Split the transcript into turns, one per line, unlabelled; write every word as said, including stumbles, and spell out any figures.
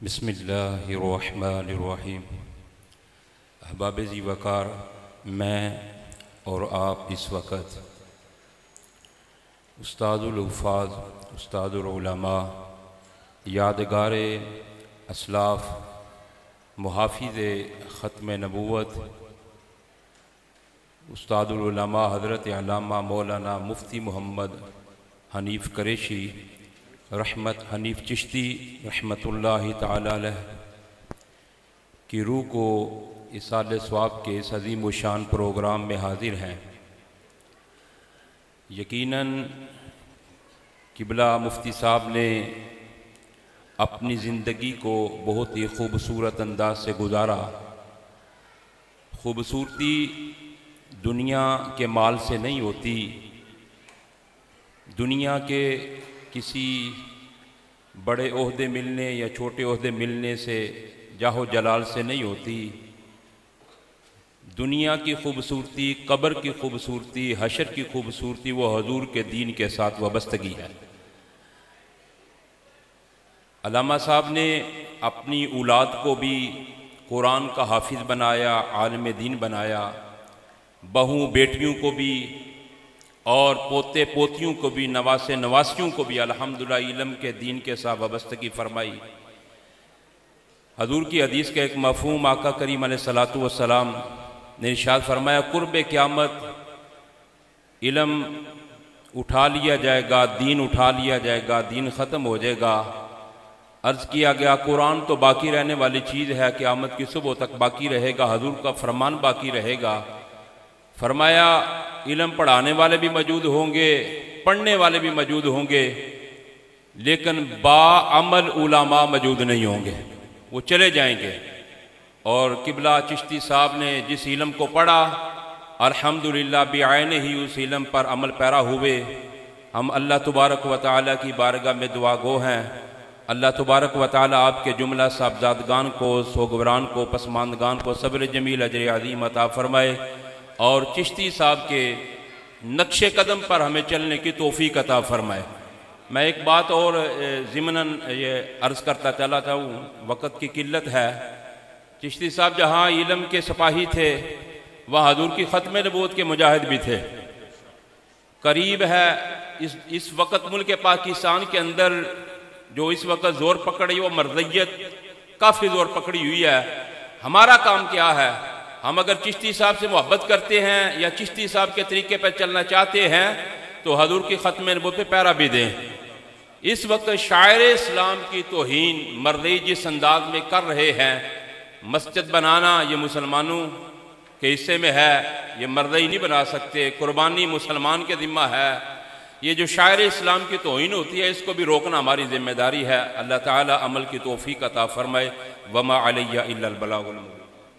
بسم اللہ الرحمن الرحیم۔ احباب ذی وقار، میں اور آپ اس وقت استاد الحفاظ، استاد العلماء، یادگار اسلاف، محافظ ختم نبوت، استاد العلماء حضرت علامہ مولانا مفتی محمد حنیف قریشی رحمت حنیف چشتی رحمت اللہ تعالی علیہ کی روح کو ایصال ثواب کے اس عظیم و شان پروگرام میں حاضر ہیں۔ یقیناً قبلہ مفتی صاحب نے اپنی زندگی کو بہت ہی خوبصورت انداز سے گزارا۔ خوبصورتی دنیا کے مال سے نہیں ہوتی، دنیا کے کسی بڑے عہدے ملنے یا چھوٹے عہدے ملنے سے، جاہ و جلال سے نہیں ہوتی۔ دنیا کی خوبصورتی، قبر کی خوبصورتی، حشر کی خوبصورتی وہ حضور کے دین کے ساتھ وابستگی ہے۔ علامہ صاحب نے اپنی اولاد کو بھی قرآن کا حافظ بنایا، عالم دین بنایا، بہو بیٹیوں کو بھی اور پوتے پوتیوں کو بھی، نواسے نواسیوں کو بھی الحمدللہ علم کے دین کے ساتھ وابستگی فرمائی۔ حضور کی حدیث کا ایک مفہوم آقا کریم علیہ الصلوۃ والسلام نے ارشاد فرمایا، قرب قیامت علم اٹھا لیا جائے گا، دین اٹھا لیا جائے گا، دین ختم ہو جائے گا۔ عرض کیا گیا قرآن تو باقی رہنے والی چیز ہے، قیامت کی صبح تک باقی رہے گا، حضور کا فرمان باقی رہے گا۔ فرمایا علم پڑھانے والے بھی موجود ہوں گے، پڑھنے والے بھی موجود ہوں گے، لیکن باعمل علماء موجود نہیں ہوں گے، وہ چلے جائیں گے۔ اور قبلہ چشتی صاحب نے جس علم کو پڑھا، الحمدللہ بعینہ ہی اس علم پر عمل پیرا ہوئے۔ ہم اللہ تبارک و تعالیٰ کی بارگاہ میں دعا گو ہیں، اللہ تبارک و تعالیٰ آپ کے جملہ صاحبزادگان کو، سوگواران کو، پسماندگان کو صبر جمیل اجر عظیم عطا فرمائے، اور چشتی صاحب کے نقش قدم پر ہمیں چلنے کی توفیق عطا فرمائے۔ میں ایک بات اور ضمناً یہ عرض کرتا چلا جاؤں، وقت کی قلت ہے۔ چشتی صاحب جہاں علم کے سپاہی تھے، وہاں حضور کی ختم نبوت کے مجاہد بھی تھے۔ قریب ہے اس اس وقت ملک پاکستان کے اندر جو اس وقت زور پکڑی، وہ مرضیت کافی زور پکڑی ہوئی ہے۔ ہمارا کام کیا ہے؟ ہم اگر چشتی صاحب سے محبت کرتے ہیں یا چشتی صاحب کے طریقے پر چلنا چاہتے ہیں تو حضور کی ختم نبوت پہ پیرا بھی دیں۔ اس وقت شاعر اسلام کی توہین مرضی جس انداز میں کر رہے ہیں، مسجد بنانا یہ مسلمانوں کے حصے میں ہے، یہ مرضی نہیں بنا سکتے، قربانی مسلمان کے ذمہ ہے۔ یہ جو شاعر اسلام کی توہین ہوتی ہے، اس کو بھی روکنا ہماری ذمہ داری ہے۔ اللہ تعالی عمل کی توفیق عطا فرمائے۔ وما علیہ الا البلاغ المبین۔